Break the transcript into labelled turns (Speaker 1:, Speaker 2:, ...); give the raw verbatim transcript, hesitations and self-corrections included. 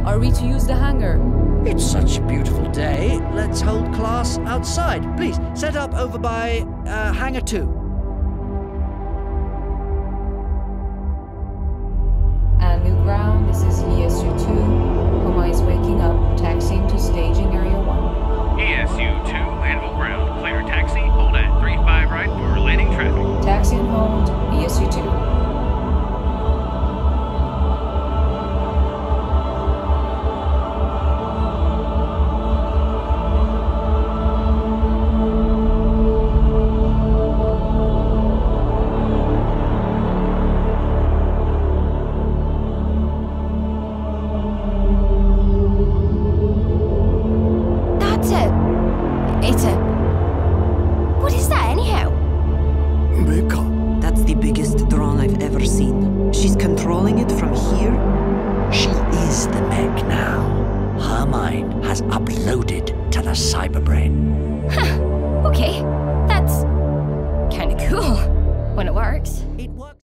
Speaker 1: Are we to use the hangar?
Speaker 2: It's such a beautiful day. Let's hold class outside. Please, set up over by uh, hangar two.
Speaker 1: Anvil ground, this is E S U two. Homa is waking up, taxiing to staging area one.
Speaker 3: E S U two, Anvil ground. Clear taxi, hold at three five right for landing traffic.
Speaker 1: Taxi and hold, E S U two.
Speaker 4: It's a... What is that, anyhow?
Speaker 5: Becca. That's the biggest drone I've ever seen. She's controlling it from here?
Speaker 2: She is the mech now. Her mind has uploaded to the cyberbrain.
Speaker 4: Huh. Okay. That's... kinda cool. When it works.